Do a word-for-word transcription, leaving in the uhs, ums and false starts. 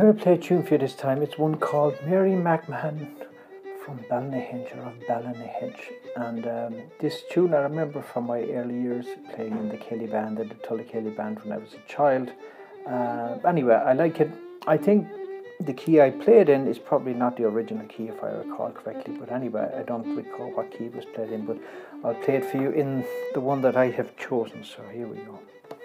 going to play a tune for you this time. It's one called Mary McMahon from Ballinahinch, or of Ballinahinch. And um, this tune I remember from my early years playing in the Kelly band, the Tully Kelly band, when I was a child. Uh, anyway, I like it. I think the key I played in is probably not the original key, if I recall correctly. But anyway, I don't recall what key it was played in. But I'll play it for you in the one that I have chosen. So here we go.